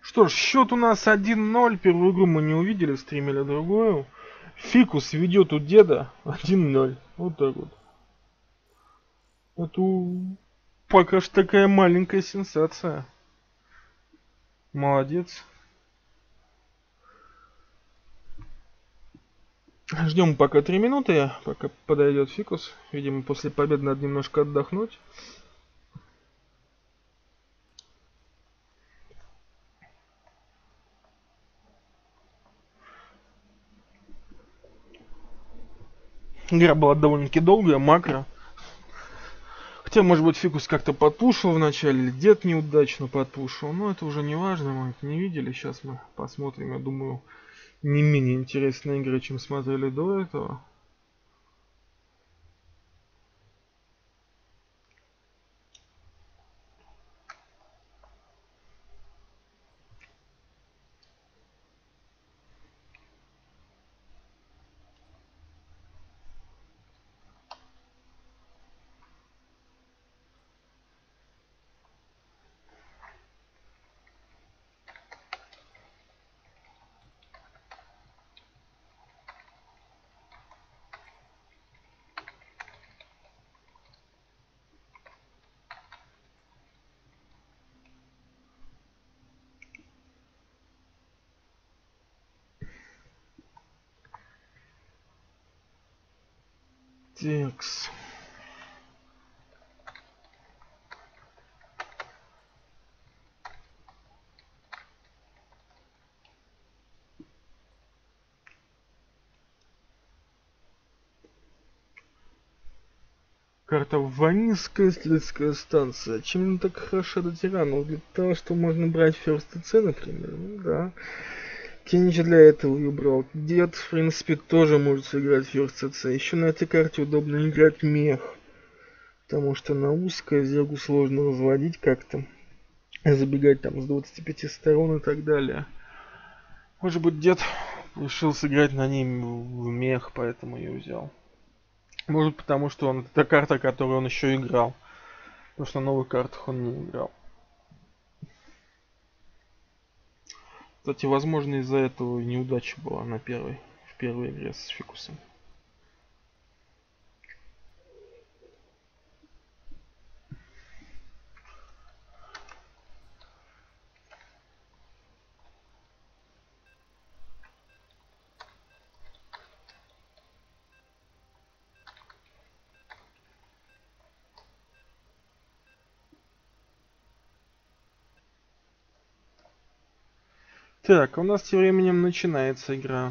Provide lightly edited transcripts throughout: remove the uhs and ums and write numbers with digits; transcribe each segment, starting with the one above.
Что ж, счет у нас 1-0. Первую игру мы не увидели, стримили другую. Фикус ведет у деда 1-0. Вот так вот. Это пока что такая маленькая сенсация. Молодец. Ждем пока 3 минуты, пока подойдет Фикус. Видимо, после победы надо немножко отдохнуть. Игра была довольно-таки долгая, макро. Хотя, может быть, Фикус как-то подпушил вначале, или дед неудачно подпушил. Но это уже не важно, мы это не видели. Сейчас мы посмотрим, я думаю, не менее интересные игры, чем смотрели до этого. Текс. Карта Ванийская исследовательская станция. Чем она так хороша до тиранов? Для того, что можно брать First C, например. Ну да. Тенич для этого ее брал. Дед, в принципе, тоже может сыграть First C. Еще на этой карте удобно играть мех. Потому что на узкое зергу сложно разводить как-то. Забегать там с 25 сторон и так далее. Может быть, дед решил сыграть на ней в мех, поэтому ее взял. Может, потому что это карта, которую он еще играл. Потому что на новых картах он не играл. Кстати, возможно, из-за этого неудача была в первой игре с Фикусом. Так, у нас тем временем начинается игра.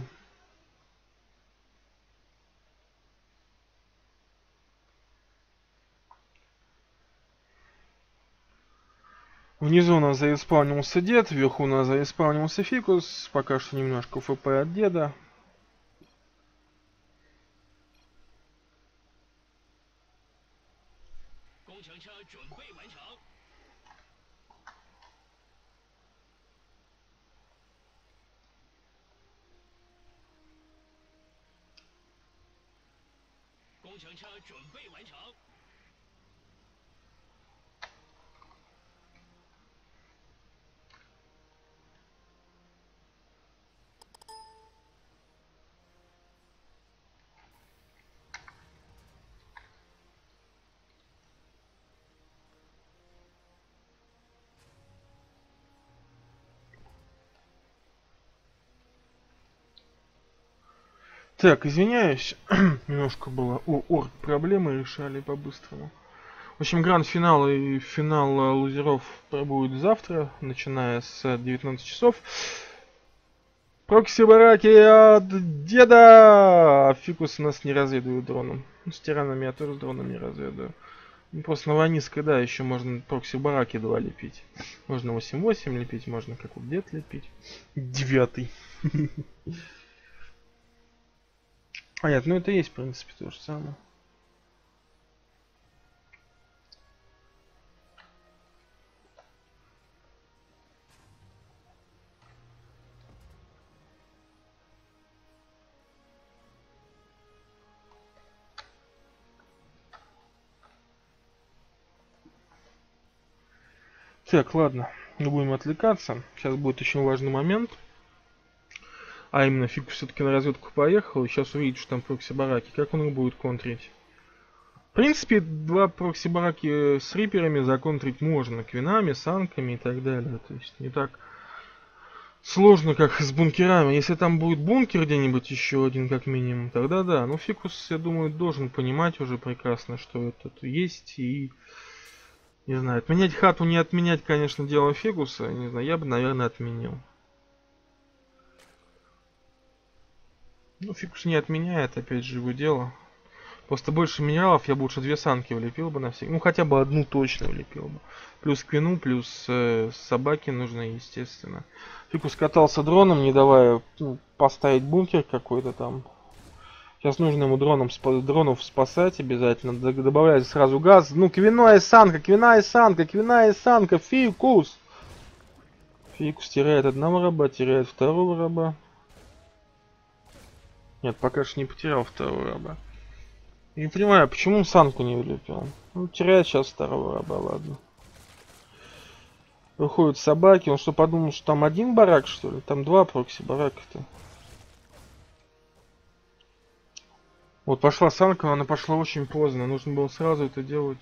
Внизу у нас зареспаунился дед, вверху у нас зареспаунился Фикус. Пока что немножко ФП от деда. Так, извиняюсь, немножко было орг проблемы решали по-быстрому. В общем, гранд-финал и финал лузеров будет завтра, начиная с 19 часов. Прокси-бараки от деда! Фикус у нас не разведывает дроном. С тиранами я тоже дроном не разведаю. Просто на Ванийской, да, еще можно прокси-бараки 2 лепить. Можно 8-8 лепить, можно как вот дед лепить. 9. А нет, ну это есть в принципе то же самое. Так, ладно. Не будем отвлекаться. Сейчас будет очень важный момент. А именно, Фикус все-таки на разведку поехал. И сейчас увидит, что там прокси-бараки. Как он их будет контрить? В принципе, два прокси-бараки с риперами законтрить можно. Квинами, санками и так далее. То есть не так сложно, как с бункерами. Если там будет бункер где-нибудь еще один, как минимум, тогда да. Но Фикус, я думаю, должен понимать уже прекрасно, что это есть. И, не знаю, отменять хату, не отменять, конечно, дело Фикуса. Не знаю, я бы, наверное, отменил. Ну, Фикус не отменяет, опять же, его дело. Просто больше минералов я бы лучше две санки влепил бы на всех. Ну, хотя бы одну точно влепил бы. Плюс квину, плюс собаки нужны, естественно. Фикус катался дроном, не давая поставить бункер какой-то там. Сейчас нужно ему дронов спасать обязательно. Добавлять сразу газ. Ну, квина и санка, квина и санка, квина и санка. Фикус! Фикус теряет одного раба, теряет второго раба. Нет, пока что не потерял второго раба. Не понимаю, почему санку не влепил. Ну, теряет сейчас второго раба, ладно. Выходят собаки. Он что, подумал, что там один барак, что ли? Там два прокси барака-то. Вот пошла санка, но она пошла очень поздно. Нужно было сразу это делать.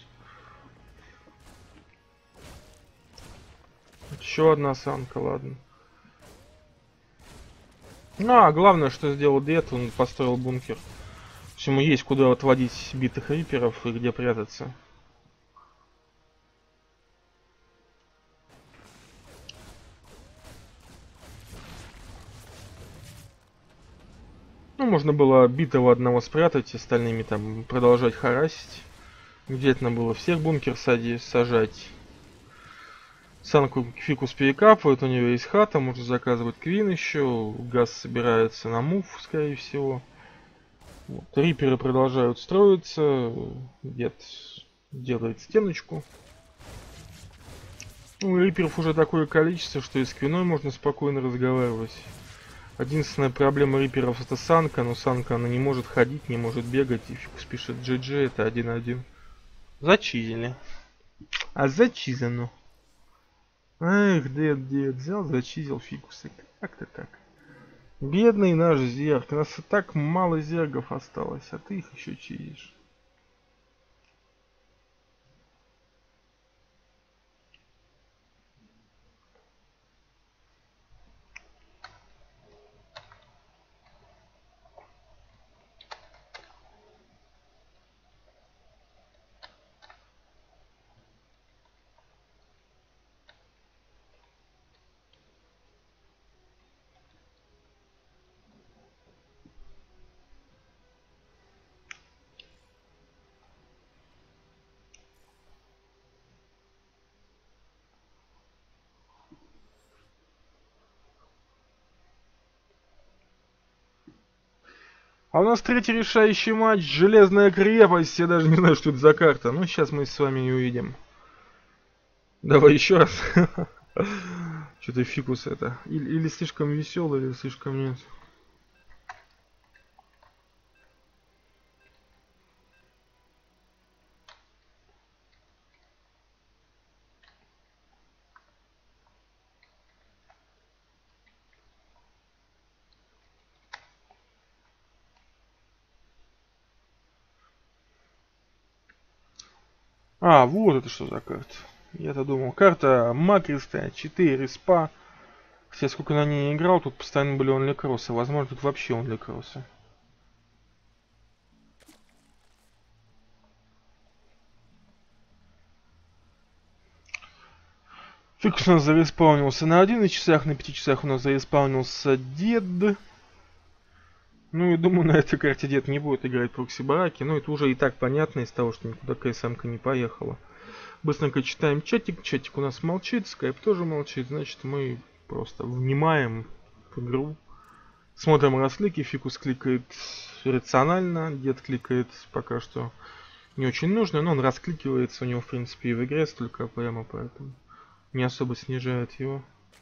Еще одна санка, ладно. Ну, а главное, что сделал Дед, он построил бункер. Ему есть куда отводить битых риперов и где прятаться. Ну, можно было битого одного спрятать, остальными там продолжать харасить. Где-то надо было всех бункер сажать. Санку Фикус перекапывает, у него есть хата, можно заказывать квин еще. Газ собирается на мув, скорее всего. Вот. Риперы продолжают строиться. Дед делает стеночку. Ну, риперов уже такое количество, что и с квиной можно спокойно разговаривать. Единственная проблема риперов это санка, но санка она не может ходить, не может бегать. И Фикус пишет GG, это 1-1. Зачизили. А зачизано. Эх, дед, взял, зачизил Фикуса. Как-то так. Бедный наш зерг. У нас и так мало зергов осталось, а ты их еще чизишь. А у нас третий решающий матч. Железная крепость. Я даже не знаю, что это за карта. Ну, сейчас мы с вами и увидим. Давай еще раз. Что-то Фикус это. Или слишком веселый, или слишком нет. А, вот это что за карта. Я-то думал, карта макристая, 4 респа. Хотя сколько на ней не играл, тут постоянно были онли-кроссы. Возможно, тут вообще онли-кроссы. Фикус у нас зареспаунился на 11 часах, на 5 часах у нас зареспаунился Дед. Ну и думаю, на этой карте Дед не будет играть прокси-бараки. Но это уже и так понятно из того, что никуда КСМ-ка не поехала. Быстренько читаем чатик. Чатик у нас молчит, скайп тоже молчит. Значит, мы просто внимаем в игру. Смотрим расклики. Фикус кликает рационально. Дед кликает пока что не очень нужно. Но он раскликивается. У него, в принципе, и в игре столько АПМа, поэтому не особо снижает его.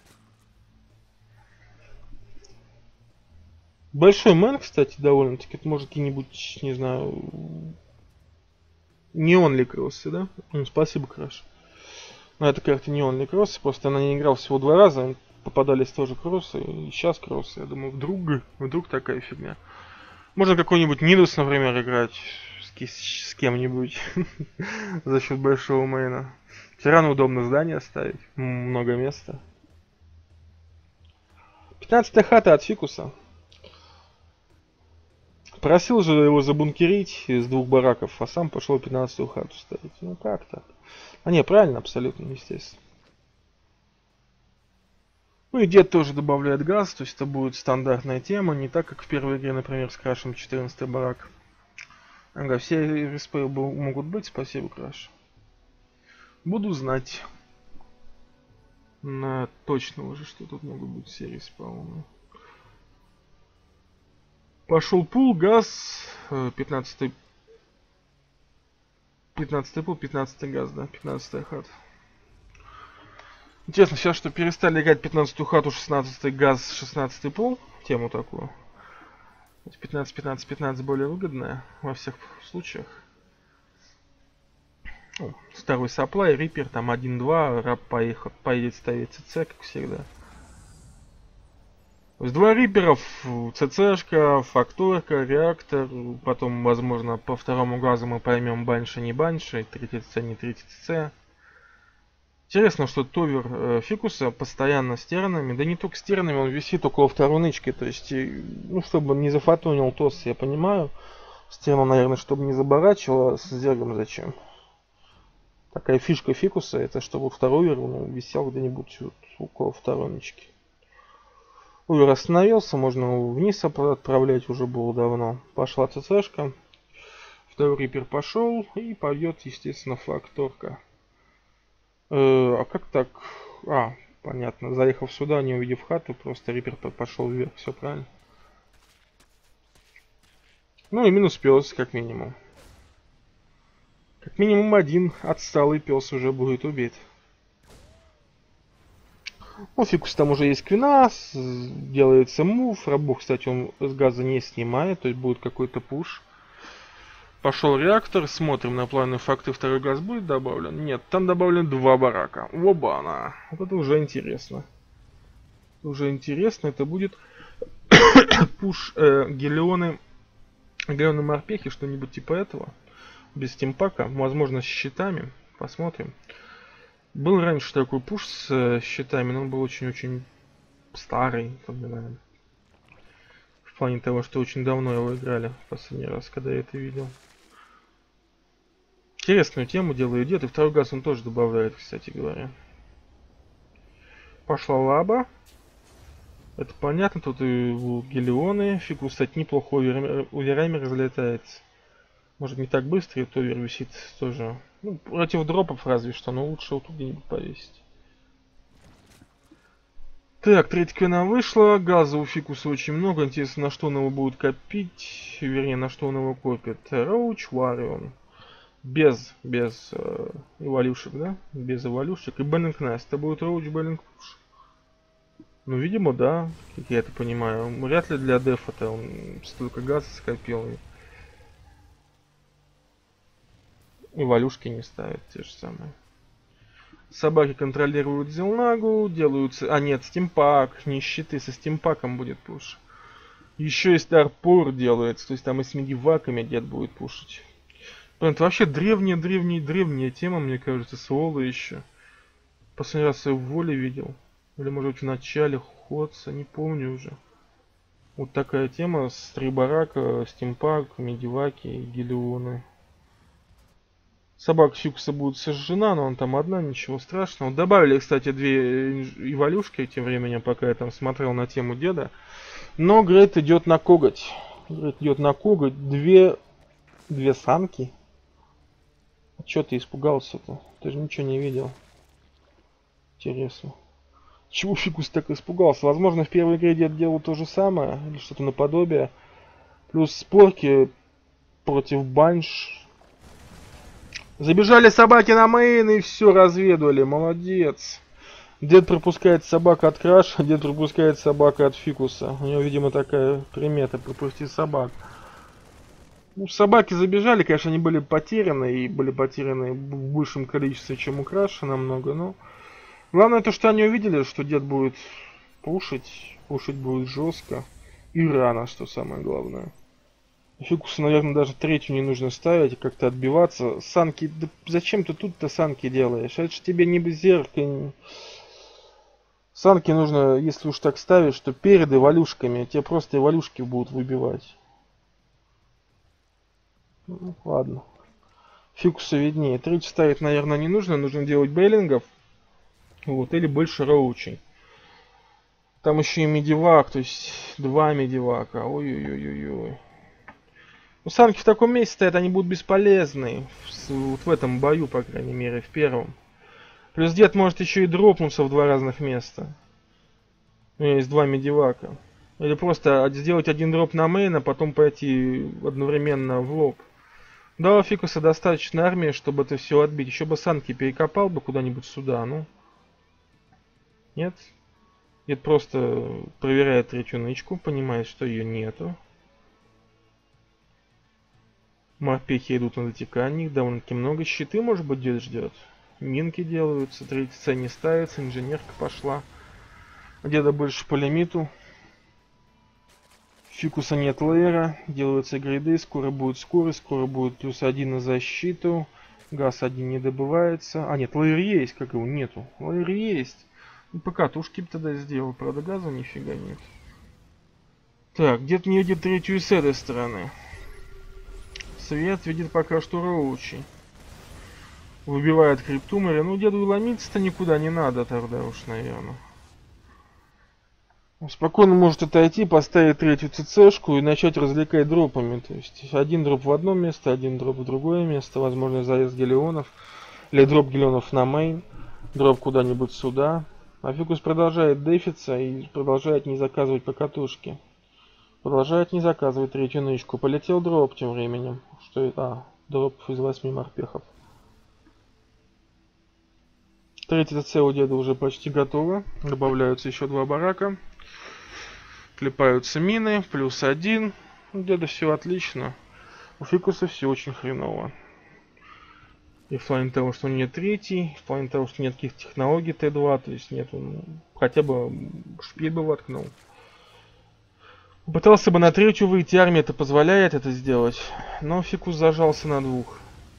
Большой мэн, кстати, довольно-таки. Это может какие-нибудь, не знаю... Не он ли кроссы, да? Ну, спасибо, Краш. На этой карте не онли кроссы, просто она не играл всего 2 раза, попадались тоже кроссы, и сейчас кроссы. Я думаю, вдруг такая фигня. Можно какой-нибудь Нидус, например, играть с кем-нибудь за счет большого мейна. Тирану удобно здание ставить, много места. 15-я хата от Фикуса. Просил же его забункерить из 2 бараков, а сам пошел 15-ю хату ставить. Ну как так? А не, правильно, абсолютно, естественно. Ну и дед тоже добавляет газ, то есть это будет стандартная тема, не так как в первой игре, например, с Крашем 14-й барак. Ага, все респы могут быть, спасибо, Краш. Буду знать. Точно уже, что тут могут быть все респауны. Пошел пул, газ, 15-й пул, 15-й газ, да, 15-я хата. Интересно, сейчас что перестали играть 15-ю хату, 16-й газ, 16-й пул, тему такую. 15-15-15 более выгодная во всех случаях. Ну, второй саплай, рипер, там 1-2, раб поедет ставить ЦЦ, как всегда. То есть 2 риперов, ЦЦшка, факторка, реактор, потом, возможно, по второму газу мы поймем банши, не банши, 3 ЦЦ, не 3 ЦЦ. Интересно, что товер Фикуса постоянно с тернами, да не только с тернами, он висит около второй нычки, то есть, ну, чтобы не зафотонил ТОС, я понимаю. С терном, наверное, чтобы не заборачивало, с зергом зачем. Такая фишка Фикуса, это чтобы второй овер висел где-нибудь вот около второй нычки. Овер остановился, можно его вниз отправлять уже было давно. Пошла ЦЦшка, второй рипер пошел и пойдет, естественно, факторка. А как так? А, понятно. Заехав сюда, не увидев хату, просто рипер пошел вверх. Все правильно. Ну и минус пес, как минимум. Как минимум один отсталый пес уже будет убит. У Фикуса там уже есть квина, делается мув. Рабу, кстати, он с газа не снимает, то есть будет какой-то пуш. Пошел реактор, смотрим на планы факты, второй газ будет добавлен? Нет, там добавлен 2 барака. Оба-на. Вот это уже интересно. Уже интересно, это будет пуш гелионы морпехи, что-нибудь типа этого. Без стимпака, возможно с щитами. Посмотрим. Был раньше такой пуш с щитами, но он был очень-очень старый, вспоминаем. В плане того, что очень давно его играли в последний раз, когда я это видел. Интересную тему делает дед, и второй газ он тоже добавляет, кстати говоря. Пошла лаба. Это понятно, тут и гелионы. Фикус, кстати, неплохо оверами разлетается. Может не так быстро, и овер висит тоже. Ну, против дропов разве что, но лучше вот тут где-нибудь повесить. Так, третья квина вышла. Газа у Фикуса очень много. Интересно, на что он его будет копить. Вернее, на что он его копит. Роуч, Варион. Без эволюшек, да? Без эволюшек. И Беннинг Найс. Это будет Роуч, Беннинг Пуш. Ну, видимо, да. Как я это понимаю. Вряд ли для дефа-то он столько газа скопил. И валюшки не ставят те же самые. Собаки контролируют Зелнагу, делаются... А нет, стимпак, не щиты, со стимпаком будет пуш. Еще и старпор делается, то есть там и с медиваками дед будет пушить. Блин, это вообще древняя тема, мне кажется, с Волы еще. Последний раз я в Воле видел. Или может в начале Ходца, не помню уже. Вот такая тема с 3 барака, стимпак, медиваки и гелионы. Собака Фикуса будет сожжена, но он там одна, ничего страшного. Добавили, кстати, 2 эволюшки тем временем, пока я там смотрел на тему деда. Но Грейт идет на коготь. Грейт идет на коготь. Две самки. А чё ты испугался-то? Ты же ничего не видел. Интересно. Чего Фикус так испугался? Возможно, в первой игре дед делал то же самое, или что-то наподобие. Плюс спорки против банш. Забежали собаки на мейн и все разведывали. Молодец. Дед пропускает собак от Краша, дед пропускает собак от Фикуса. У него, видимо, такая примета — пропусти собак. Ну, собаки забежали, конечно, они были потеряны, и были потеряны в большем количестве, чем у Краша намного, но... Главное то, что они увидели, что дед будет пушить будет жестко и рано, что самое главное. Фикусу, наверное, даже третью не нужно ставить, как-то отбиваться. Санки, да зачем ты тут-то санки делаешь? Это же тебе не зеркало. Санки нужно, если уж так ставишь, что перед эволюшками, тебе просто эволюшки будут выбивать. Ну, ладно. Фикусу виднее. Третью ставить, наверное, не нужно. Нужно делать бейлингов. Вот, или больше роучей. Там еще и медивак, то есть два медивака. Ой-ой-ой-ой-ой. Ну, санки в таком месте стоят, они будут бесполезны. Вот в этом бою, по крайней мере, в первом. Плюс дед может еще и дропнуться в два разных места. У меня есть два медивака. Или просто сделать один дроп на мейн, а потом пойти одновременно в лоб. Да, у Фикуса достаточно армии, чтобы это все отбить. Еще бы санки перекопал бы куда-нибудь сюда, ну. Нет? Дед просто проверяет третью нычку, понимает, что ее нету. Морпехи идут на дотекание, их довольно-таки много. Щиты, может быть, дед ждет. Минки делаются, третья цель не ставится, инженерка пошла. Деда больше по лимиту. Фикуса нет лейера, делаются грейды, скоро будет скорость, скоро будет +1 на защиту. Газ один не добывается. А нет, лейер есть, как его нету. Лейер есть. Ну, покатушки бы тогда сделал, правда газа нифига нет. Так, где-то не видит третью с этой стороны. Свет видит пока что роучи. Выбивает криптумеры. Ну, деду ломиться-то никуда не надо тогда уж, наверное. Спокойно может отойти, поставить третью ЦЦшку и начать развлекать дропами. То есть один дроп в одно место, один дроп в другое место, возможно заезд гелионов. Или дроп гелионов на мейн, дроп куда-нибудь сюда. А Фикус продолжает дефиться и продолжает не заказывать покатушки. Продолжает не заказывать третью нычку. Полетел дроп тем временем. Что это? А, дроп из 8 морпехов. Третья ЦЦ у деда уже почти готова. Добавляются еще два барака. Клепаются мины, +1. У деда все отлично. У Фикуса все очень хреново. И в плане того, что нет третий, в плане того, что нет каких технологий Т2, то есть нет, ну, хотя бы шпиль бы воткнул. Пытался бы на третью выйти, армия это позволяет это сделать, но Фикус зажался на двух.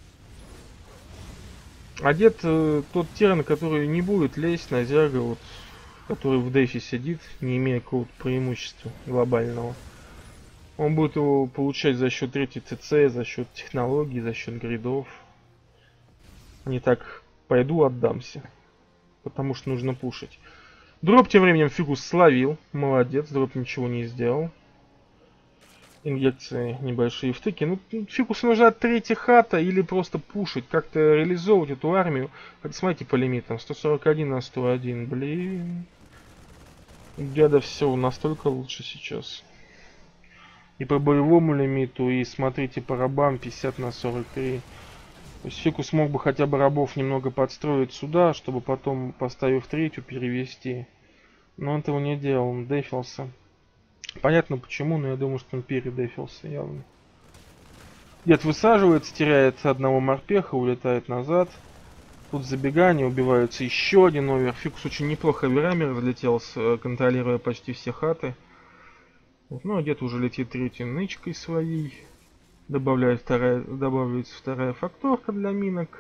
А дед тот тиран, который не будет лезть на зерга, вот, который в дефе сидит, не имея какого-то преимущества глобального. Он будет его получать за счет третьей ЦЦ, за счет технологий, за счет гридов. Не так пойду отдамся, потому что нужно пушить. Дроп тем временем Фикус словил, молодец, дроп ничего не сделал. Инъекции небольшие втыки. Ну, Фикусу нужна третья хата или просто пушить, как-то реализовывать эту армию. Как смотрите по лимитам, 141 на 101, блин. У деда все настолько лучше сейчас. И по боевому лимиту, и смотрите по рабам 50 на 43. То есть Фикус мог бы хотя бы рабов немного подстроить сюда, чтобы потом, поставив третью, перевести. Но он этого не делал, он дефился. Понятно почему, но я думаю, что он передефился явно. Дед высаживается, теряет одного морпеха, улетает назад. Тут забегание, убиваются еще один овер. Фикус очень неплохо оверами разлетел, контролируя почти все хаты. Вот, ну а дед уже летит третьей нычкой своей. Добавляется вторая факторка для минок.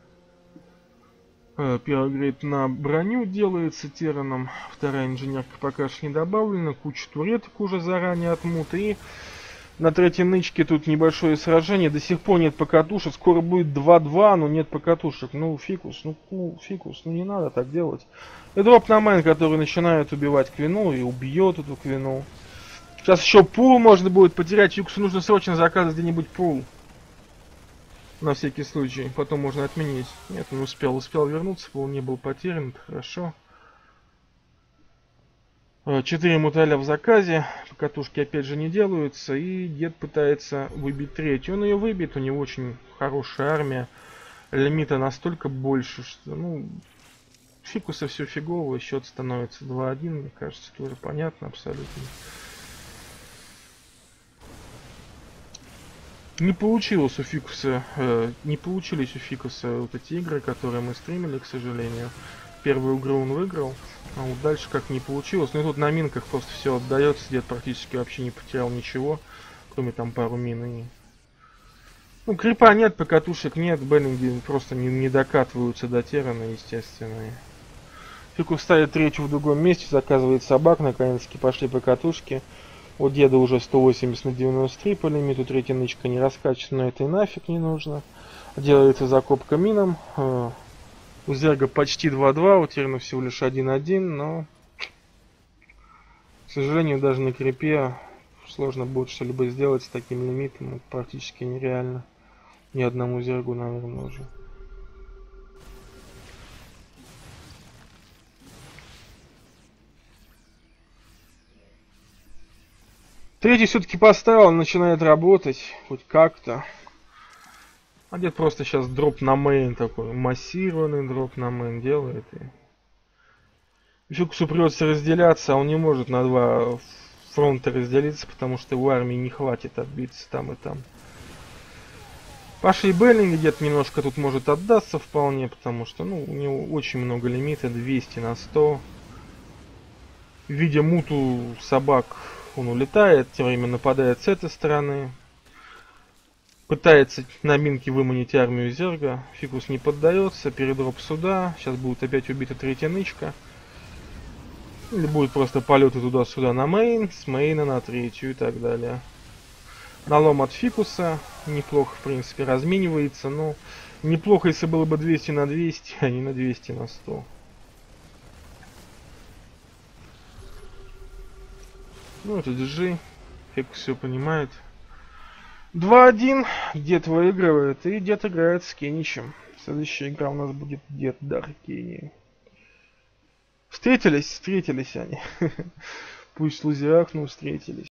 Первый грейд на броню делается тераном. Вторая инженерка пока что не добавлена. Куча туреток уже заранее отмут. И на третьей нычке тут небольшое сражение. До сих пор нет покатушек. Скоро будет 2-2, но нет покатушек. Ну, Фикус, Фикус, не надо так делать. И дроп на майн, который начинает убивать Квину и убьет эту Квину. Сейчас еще пул можно будет потерять. Фикусу нужно срочно заказать где-нибудь пул. На всякий случай. Потом можно отменить. Нет, он успел вернуться. Пул не был потерян. Это хорошо. 4 муталя в заказе. Покатушки опять же не делаются. И дед пытается выбить третью. Он ее выбьет. У него очень хорошая армия. Лимита настолько больше, что, ну, Фикуса все фигово. Счет становится 2-1. Мне кажется, тоже понятно абсолютно. Не получилось у Фикуса, не получились у Фикуса вот эти игры, которые мы стримили, к сожалению. Первую игру он выиграл, а вот дальше как не получилось. Ну и тут на минках просто все отдается, дед практически вообще не потерял ничего, кроме там пару мин и... Ну, крипа нет, покатушек нет, Беллинги просто не докатываются до терана, естественно. Фикус ставит третью в другом месте, заказывает собак, наконец-таки пошли покатушки. У деда уже 180 на 93 по лимиту, третья нычка не раскачана, но это и нафиг не нужно. Делается закопка мином. У Зерга почти 2-2, у Терна всего лишь 1-1, но, к сожалению, даже на крипе сложно будет что-либо сделать с таким лимитом, это практически нереально. Ни одному Зергу, наверное, уже. Третий все-таки поставил, начинает работать, хоть как-то. А дед просто сейчас дроп на мейн такой, массированный дроп на мейн делает. И Фикусу придется разделяться, а он не может на два фронта разделиться, потому что его армии не хватит отбиться там и там. Пошли Беллинги, дед немножко тут может отдаться вполне, потому что, ну, у него очень много лимита, 200 на 100. Видя муту собак, он улетает, тем временем нападает с этой стороны. Пытается на минке выманить армию Зерга. Фикус не поддается, передроп сюда. Сейчас будет опять убита третья нычка. Или будет просто полеты туда-сюда на мейн, с мейна на третью и так далее. Налом от Фикуса. Неплохо, в принципе, разменивается. Но неплохо, если было бы 200 на 200, а не на 200 на 100. Ну, это GG. Фикус все понимает. 2-1. Дед выигрывает. И дед играет с Кеничем. Следующая игра у нас будет Дед Даркени. Встретились они. Пусть в лузерах, но встретились.